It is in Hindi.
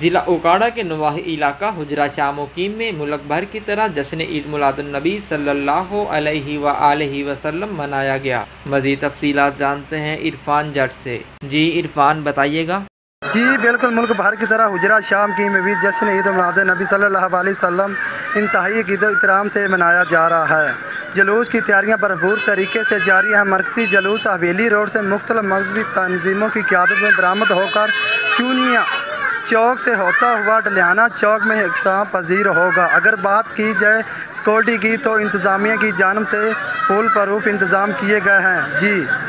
ज़िला ओकाड़ा के नवाही इलाका हुजरा शाह मुकीम में मुल्क भर की तरह जश्न ईद मिलादुन्नबी सल्लल्लाहु अलैहि वसल्लम मनाया गया। मज़ीद तफसीलात जानते हैं इरफान जट से। जी इरफान बताइएगा। जी बिल्कुल, मुल्क भर की तरह हुजरा शाह मुकीम में भी जश्न ईद मिलादुन्नबी सल्लल्लाहु अलैहि वसल्लम इंतहाई इक़्तिराम से मनाया जा रहा है। जुलूस की तैयारियां भरपूर तरीके से जारी हैं। मरकज़ी जुलूस हवेली रोड से मुख्तलिफ मज़हबी तंजीमों की क़यादत में बरामद होकर चूनिया चौक से होता हुआ डलियाना चौक में इख्तिताम पजीर होगा। अगर बात की जाए सिक्योरिटी की तो इंतज़ामिया की जानिब से फुल प्रूफ इंतज़ाम किए गए हैं। जी